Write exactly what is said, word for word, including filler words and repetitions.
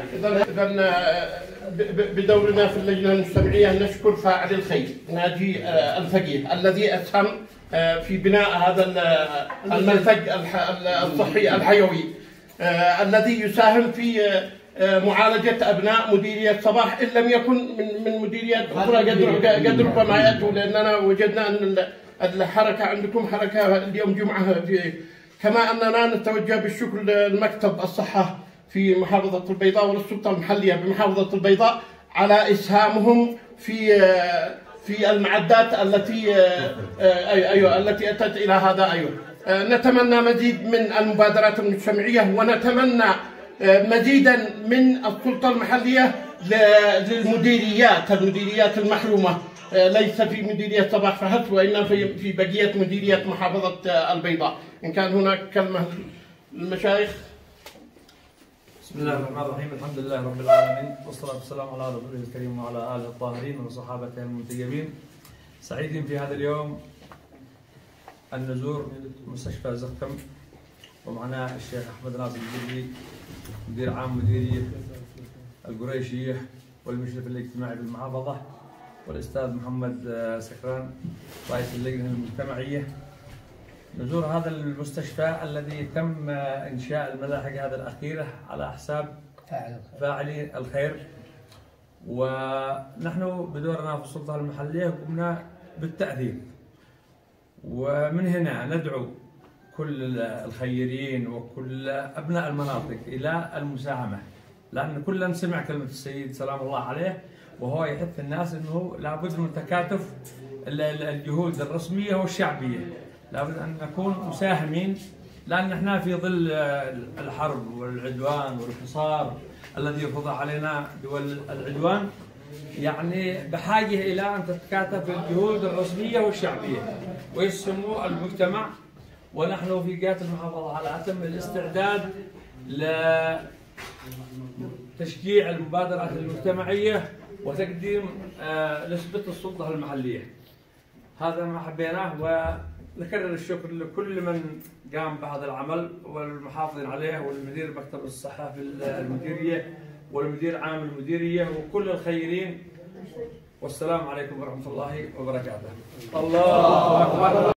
إذا بدورنا في اللجنة المجتمعية نشكر فاعل الخير ناجي الفقيه الذي أسهم في بناء هذا المنتج الصحي الحيوي، الذي يساهم في معالجة أبناء مديرية صباح إن لم يكن من من مديريات أخرى قد ربما يأتوا، لأننا وجدنا أن الحركة عندكم حركة اليوم جمعة في، كما أننا نتوجه بالشكر لمكتب الصحة في محافظة البيضاء وللسلطة المحلية بمحافظة البيضاء على إسهامهم في في المعدات التي أيوة التي أتت إلى هذا. أيوة نتمنى مزيد من المبادرات المجتمعية، ونتمنى مزيدا من السلطة المحلية للمديريات المديريات المحرومة، ليس في مديرية صباح فحسب وإنما في في بقية مديرية محافظة البيضاء. إن كان هناك كلمة للمشايخ. بسم الله الرحمن الرحيم، الحمد لله رب العالمين، والصلاة والسلام على رسوله الكريم وعلى آله الطاهرين وصحابته المنتجبين. سعيدين في هذا اليوم أن نزور مستشفى زقم، ومعنا الشيخ أحمد ناصر الجدي مدير عام مديرية القريشية والمشرف الاجتماعي بالمحافظة، والأستاذ محمد سكران رئيس اللجنة المجتمعية. نزور هذا المستشفى الذي تم إنشاء الملاحق هذه الأخيرة على حساب فاعلي الخير، ونحن بدورنا في السلطة المحلية قمنا بالتأثير، ومن هنا ندعو كل الخيرين وكل أبناء المناطق إلى المساهمة، لأن كلنا سمع كلمة السيد سلام الله عليه وهو يحث الناس أنه لابد من تكاتف الجهود الرسمية والشعبية، لابد أن نكون مساهمين، لأن احنا في ظل الحرب والعدوان والحصار الذي يفرض علينا دول العدوان، يعني بحاجة إلى أن تتكاتف الجهود الرسمية والشعبية ويسهموا المجتمع. ونحن في جهة المحافظة على أتم الاستعداد لتشجيع المبادرات المجتمعية وتقديم نسبة السلطة المحلية. هذا ما حبيناه، ونكرر الشكر لكل من قام بهذا العمل والمحافظين عليه، والمدير مكتب الصحة في المديرية والمدير عام المديرية وكل الخيرين. والسلام عليكم ورحمة الله وبركاته. الله أكبر.